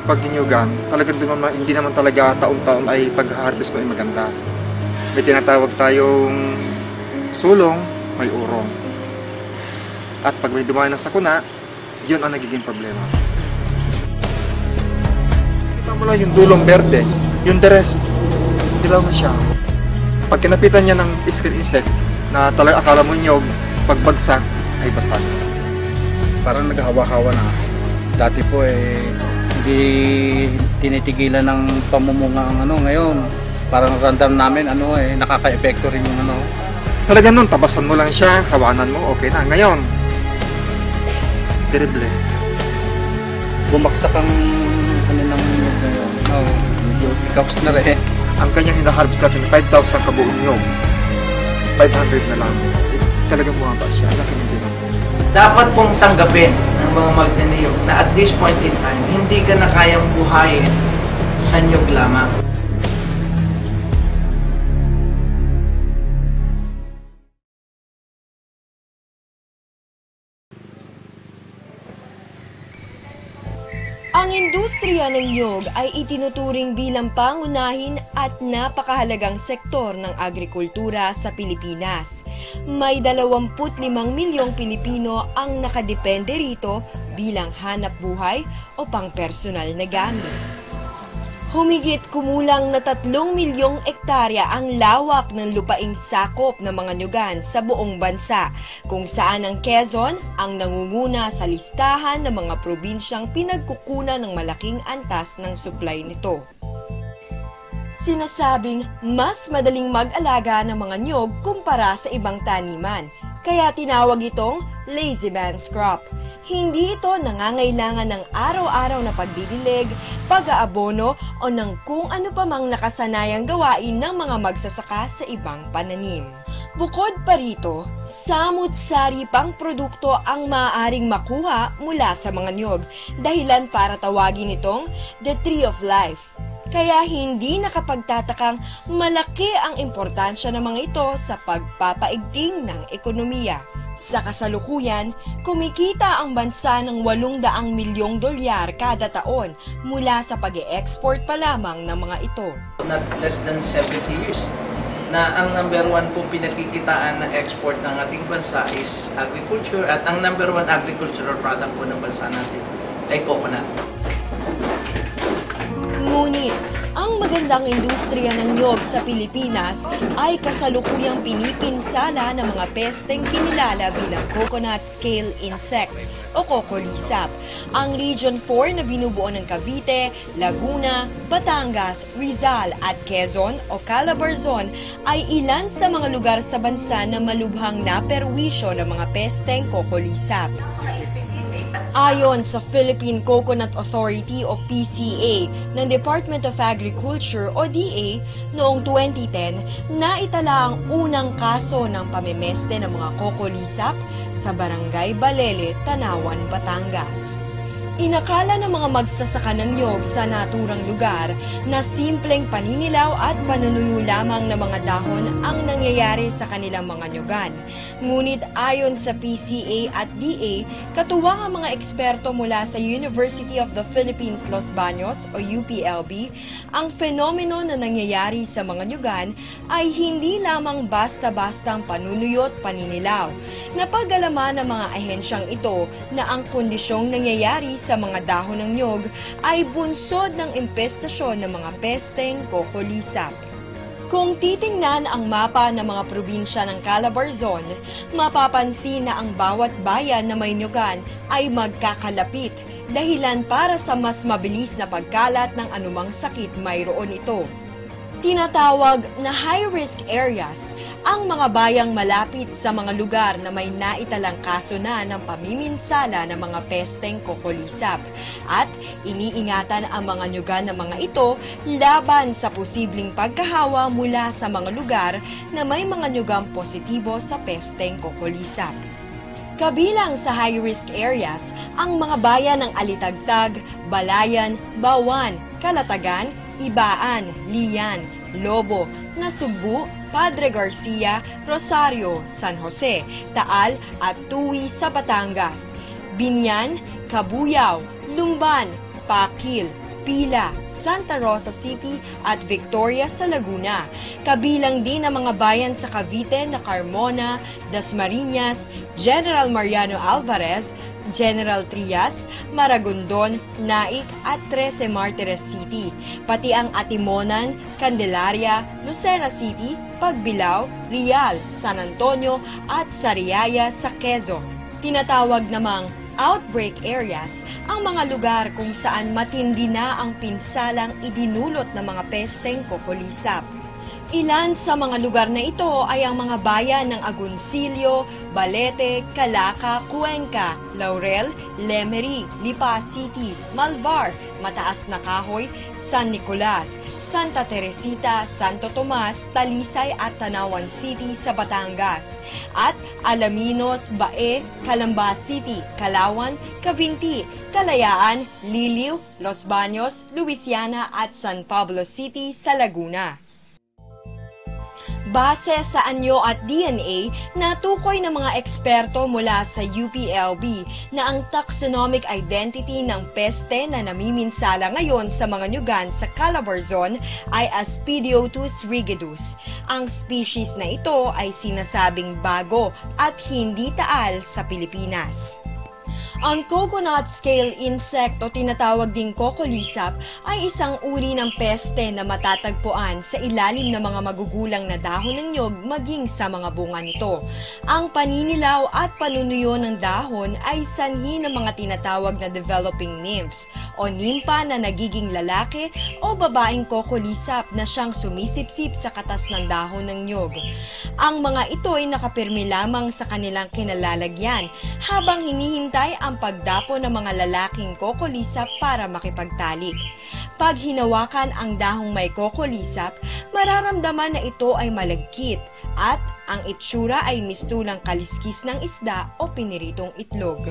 pagnyugan, talagang hindi naman talaga taon-taon ay pag-harvest mo ay maganda. May tinatawag tayong sulong, may urong. At pag may dumaan na sakuna, yun ang nagiging problema. Kita mo lang yung dulong berde, yung the rest, dilaw na siya. Pag kinapitan niya ng screen insect, na talaga akala mo nyog, pagbagsak ay basag. Parang naghahawa-hawa na. Dati po hindi tinitigilan ng pamumunga ang ngayon. Parang random namin nakaka-epekto rin yung Talaga nun, tabasan mo lang siya, kawanan mo, okay na. Ngayon, terrible. Bumagsak ang kanilang medyo hiccups na rin. Ang kanyang hinaharvest natin, 5,000 kabuong nyog. 500 na lang. Talagang bumaba siya. Laki ng dinang. Dapat pong tanggapin ng mga magnaniyog na at this point in time, hindi ka na kayang buhayin sa nyog lamang. Ang industriya ng niyog ay itinuturing bilang pangunahin at napakahalagang sektor ng agrikultura sa Pilipinas. May 25 milyong Pilipino ang nakadepende rito bilang hanap buhay o pangpersonal na gamit. Humigit kumulang na 3 milyong ektarya ang lawak ng lupaing sakop ng mga nyugan sa buong bansa, kung saan ang Quezon ang nangunguna sa listahan ng mga probinsyang pinagkukunan ng malaking antas ng supply nito. Sinasabing mas madaling mag-alaga ng mga nyog kumpara sa ibang taniman, kaya tinawag itong lazy man's crop. Hindi ito nangangailangan ng araw-araw na pagdidilig, pag-aabono o ng kung ano pa mang nakasanayang gawain ng mga magsasaka sa ibang pananim. Bukod pa rito, samut-sari pang produkto ang maaaring makuha mula sa mga nyog, dahilan para tawagin itong the tree of life. Kaya hindi nakapagtatakang malaki ang importansya ng mga ito sa pagpapaigting ng ekonomiya. Sa kasalukuyan, kumikita ang bansa ng 800 milyong dolyar kada taon mula sa pag-e-export pa lamang ng mga ito. Not less than 70 years na ang number one pong pinagkikitaan na export ng ating bansa is agriculture, at ang number one agricultural product po ng bansa natin ay coconut. Ngunit, ang magandang industriya ng nyog sa Pilipinas ay kasalukuyang pinipinsala ng mga pesteng kinilala bilang coconut scale insect o kokolisap. Ang Region 4 na binubuo ng Cavite, Laguna, Batangas, Rizal at Quezon o Calabarzon ay ilan sa mga lugar sa bansa na malubhang naperwisyo ng mga pesteng kokolisap. Ayon sa Philippine Coconut Authority o PCA ng Department of Agriculture o DA, noong 2010, naitala ang unang kaso ng pamemeste ng mga kokolisap sa Barangay Balele, Tanawan, Batangas. Inakala ng mga magsasaka ng nyog sa naturang lugar na simpleng paninilaw at panunuyo lamang ng mga dahon ang nangyayari sa kanilang mga nyogan. Ngunit ayon sa PCA at DA, katuwang ang mga eksperto mula sa University of the Philippines Los Baños o UPLB, ang fenomeno na nangyayari sa mga nyogan ay hindi lamang basta-bastang panunuyot paninilaw. Napag-alaman ng mga ahensyang ito na ang kondisyong nangyayari sa mga dahon ng nyog ay bunsod ng impestasyon ng mga pesteng kokolisap. Kung titingnan ang mapa ng mga probinsya ng Calabarzon, mapapansin na ang bawat bayan na may nyogan ay magkakalapit, dahilan para sa mas mabilis na pagkalat ng anumang sakit mayroon ito. Tinatawag na high-risk areas ang mga bayang malapit sa mga lugar na may naitalang kaso na ng pamiminsala ng mga pesteng kokolisap, at iniingatan ang mga nyugan ng mga ito laban sa posibleng pagkahawa mula sa mga lugar na may mga nyugang positibo sa pesteng kokolisap. Kabilang sa high-risk areas ang mga bayan ng Alitagtag, Balayan, Bawan, Calatagan, Ibaan, Lian, Lobo, Nasugbu, Padre Garcia, Rosario, San Jose, Taal at Tuwi sa Batangas, Binyan, Cabuyao, Lumban, Pakil, Pila, Santa Rosa City at Victoria sa Laguna. Kabilang din ang mga bayan sa Cavite na Carmona, Dasmariñas, General Mariano Alvarez, General Trias, Maragondon, Naik at Trece Martires City, pati ang Atimonan, Candelaria, Lucena City, Pagbilao, Real, San Antonio at Sariaya sa Quezon. Tinatawag namang outbreak areas ang mga lugar kung saan matindi na ang pinsalang idinulot ng mga pesteng kokolisap. Ilan sa mga lugar na ito ay ang mga bayan ng Agoncillo, Balete, Calaca, Cuenca, Laurel, Lemery, Lipa City, Malvar, Mataas na Kahoy, San Nicolas, Santa Teresita, Santo Tomas, Talisay at Tanawan City sa Batangas, at Alaminos, Bae, Calamba City, Calawan, Cavinti, Kalayaan, Liliw, Los Baños, Luisiana at San Pablo City sa Laguna. Base sa anyo at DNA, natukoy ng mga eksperto mula sa UPLB na ang taxonomic identity ng peste na namiminsala ngayon sa mga nyugan sa Calabarzon ay Aspidiotus rigidus. Ang species na ito ay sinasabing bago at hindi taal sa Pilipinas. Ang coconut scale insect o tinatawag ding kokolisap ay isang uri ng peste na matatagpuan sa ilalim ng mga magugulang na dahon ng nyog maging sa mga bunga nito. Ang paninilaw at panunuyo ng dahon ay sanhi ng mga tinatawag na developing nymphs o nimpa na nagiging lalaki o babaeng kokolisap na siyang sumisipsip sa katas ng dahon ng nyog. Ang mga ito ay nakapirmi lamang sa kanilang kinalalagyan habang hinihintay ang pagdapo ng mga lalaking kokolisap para makipagtalik. Pag hinawakan ang dahong may kokolisap, mararamdaman na ito ay malagkit at ang itsura ay mistulang kaliskis ng isda o piniritong itlog.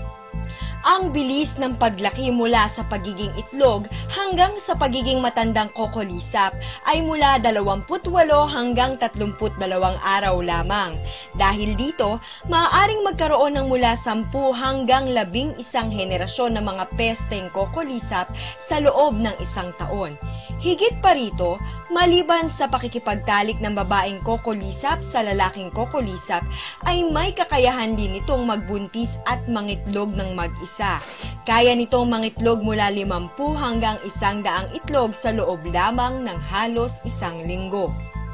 Ang bilis ng paglaki mula sa pagiging itlog hanggang sa pagiging matandang kokolisap ay mula 28 hanggang 32 araw lamang. Dahil dito, maaaring magkaroon ng mula 10 hanggang 11 henerasyon ng mga pesteng kokolisap sa loob ng isang taon. Higit pa rito, maliban sa pakikipagtalik ng babaeng kokolisap sa lalaking kokolisap, ay may kakayahan din itong magbuntis at mangitlog ng mag-isa. Kaya nitong mangitlog mula 50 hanggang 100 itlog sa loob lamang ng halos isang linggo.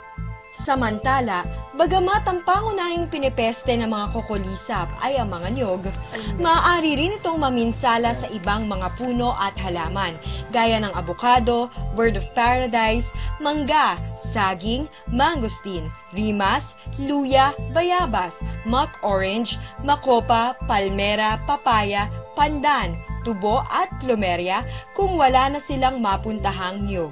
Samantala, bagamat ang pangunahing pinipeste ng mga kokolisap ay ang mga nyog, maaari rin itong maminsala sa ibang mga puno at halaman, gaya ng abukado, bird of paradise, mangga, saging, mangosteen, rimas, luya, bayabas, mock orange, makopa, palmera, papaya, pandan, tubo at plumeria kung wala na silang mapuntahang nyog.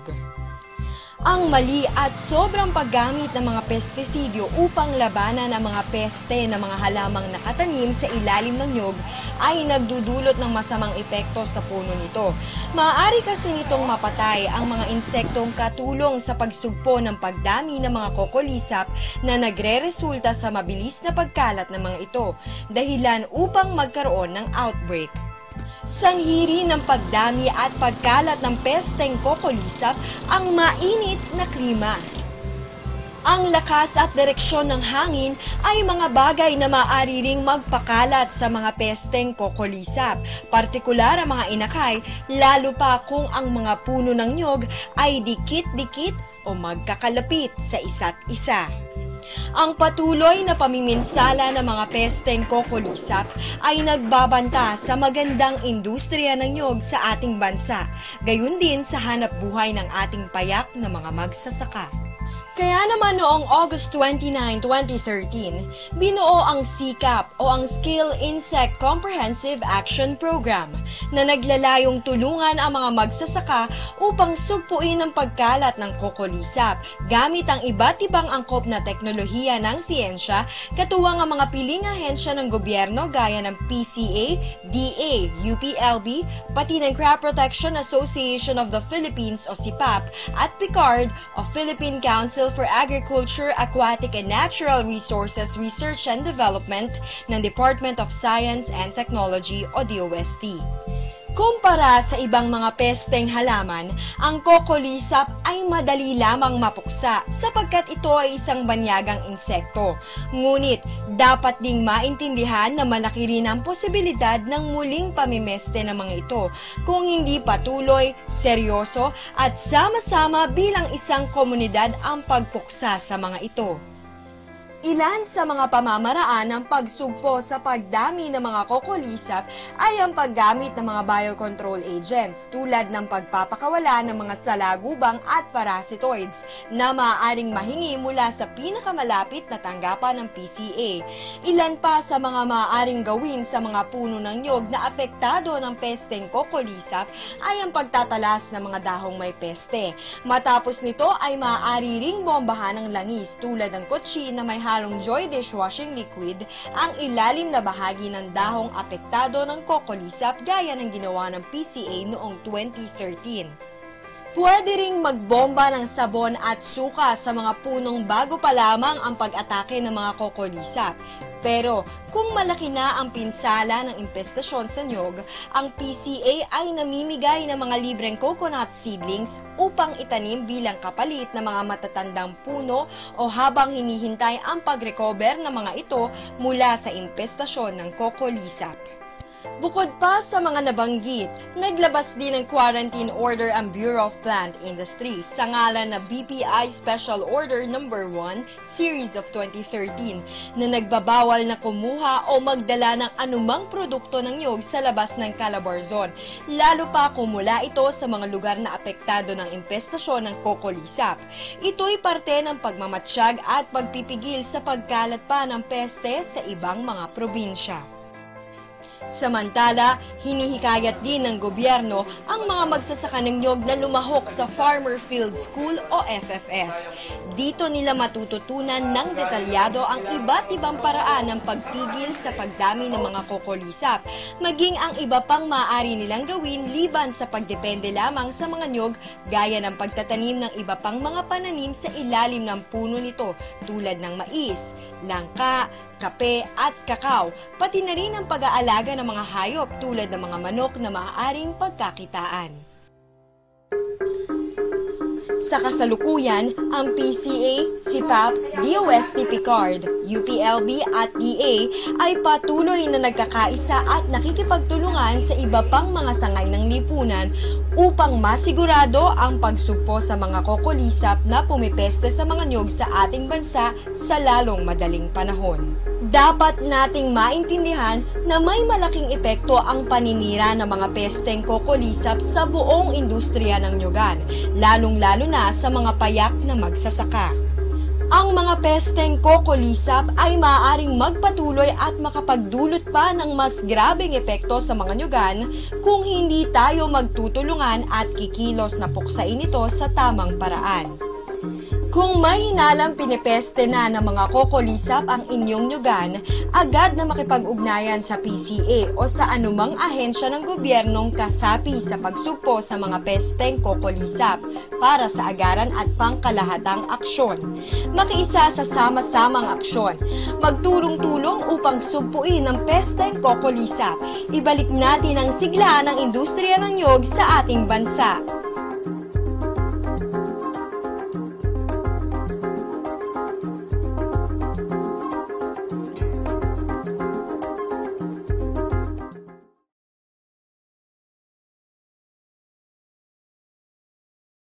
Ang mali at sobrang paggamit ng mga pestisidyo upang labanan ang mga peste ng mga halamang nakatanim sa ilalim ng nyog ay nagdudulot ng masamang epekto sa puno nito. Maaari kasi nitong mapatay ang mga insektong katulong sa pagsugpo ng pagdami ng mga kokolisap na nagre-resulta sa mabilis na pagkalat ng mga ito, dahilan upang magkaroon ng outbreak. Sanhi ng pagdami at pagkalat ng pesteng kokolisap ang mainit na klima. Ang lakas at direksyon ng hangin ay mga bagay na maaari ring magpakalat sa mga pesteng kokolisap, partikular ang mga inakay, lalo pa kung ang mga puno ng nyog ay dikit-dikit o magkakalapit sa isa't isa. Ang patuloy na pamiminsala ng mga pesteng kokolisap ay nagbabanta sa magandang industriya ng nyog sa ating bansa, gayon din sa hanap buhay ng ating payak na mga magsasaka. Kaya naman noong August 29, 2013, binuo ang SEACAP o ang Scale Insect Comprehensive Action Program na naglalayong tulungan ang mga magsasaka upang sugpuin ang pagkalat ng kokolisap gamit ang iba't ibang angkop na teknolohiya ng siyensya, katuwang ang mga piling ahensya ng gobyerno gaya ng PCA, DA, UPLB, pati ng Crop Protection Association of the Philippines o CIPAP at PICARD o Philippine Council for Agriculture, Aquatic and Natural Resources Research and Development ng Department of Science and Technology o DOST. Kumpara sa ibang mga pesteng halaman, ang kokolisap ay madali lamang mapuksa sapagkat ito ay isang banyagang insekto. Ngunit, dapat ding maintindihan na malaki rin ang posibilidad ng muling pamimeste ng mga ito kung hindi patuloy, seryoso at sama-sama bilang isang komunidad ang pagpuksa sa mga ito. Ilan sa mga pamamaraan ng pagsugpo sa pagdami ng mga kokolisap ay ang paggamit ng mga biocontrol agents tulad ng pagpapakawala ng mga salagubang at parasitoids na maaaring mahingi mula sa pinakamalapit na tanggapan ng PCA. Ilan pa sa mga maaaring gawin sa mga puno ng niyog na apektado ng pesteng kokolisap ay ang pagtatalas ng mga dahong may peste. Matapos nito ay maaari ring bombahan ng langis tulad ng kotsi na may halong Joy dishwashing liquid ang ilalim na bahagi ng dahong apektado ng kokolisap gaya ng ginawa ng PCA noong 2013. Pwede ring magbomba ng sabon at suka sa mga punong bago pa lamang ang pag-atake ng mga kokolisap. Pero kung malaki na ang pinsala ng impestasyon sa niyog, ang PCA ay namimigay ng mga libreng coconut seedlings upang itanim bilang kapalit ng mga matatandang puno o habang hinihintay ang pag-recover ng mga ito mula sa impestasyon ng kokolisap. Bukod pa sa mga nabanggit, naglabas din ng quarantine order ang Bureau of Plant Industry sa ngalan na BPI Special Order No. 1, Series of 2013 na nagbabawal na kumuha o magdala ng anumang produkto ng niyog sa labas ng Calabarzon, lalo pa kung mula ito sa mga lugar na apektado ng impestasyon ng kokolisap. Ito'y parte ng pagmamatsyag at pagpipigil sa pagkalat pa ng peste sa ibang mga probinsya. Samantala, hinihikayat din ng gobyerno ang mga magsasaka ng niyog na lumahok sa Farmer Field School o FFS. Dito nila matututunan ng detalyado ang iba't ibang paraan ng pagpigil sa pagdami ng mga kokolisap, maging ang iba pang maaari nilang gawin liban sa pagdepende lamang sa mga niyog gaya ng pagtatanim ng iba pang mga pananim sa ilalim ng puno nito tulad ng mais, langka, kape at kakao, pati na rin ang pag-aalaga ng mga hayop tulad ng mga manok na maaaring pagkakitaan. Sa kasalukuyan, ang PCA, SIPAP, DOST Picard, UPLB at DA ay patuloy na nagkakaisa at nakikipagtulungan sa iba pang mga sangay ng lipunan upang masigurado ang pagsugpo sa mga kokolisap na pumipeste sa mga niyog sa ating bansa sa lalong madaling panahon. Dapat nating maintindihan na may malaking epekto ang paninira ng mga pesteng kokolisap sa buong industriya ng nyogan, lalong-lalo na sa mga payak na magsasaka. Ang mga pesteng kokolisap ay maaaring magpatuloy at makapagdulot pa ng mas grabeng epekto sa mga nyogan kung hindi tayo magtutulungan at kikilos na puksain ito sa tamang paraan. Kung may hinalang pinipeste na ng mga kokolisap ang inyong nyogan, agad na makipag-ugnayan sa PCA o sa anumang ahensya ng gobyernong kasapi sa pagsugpo sa mga pesteng kokolisap para sa agaran at pangkalahatang aksyon. Makiisa sa sama-samang aksyon. Magtulong-tulong upang sugpuin ang pesteng kokolisap. Ibalik natin ang sigla ng industriya ng niyog sa ating bansa.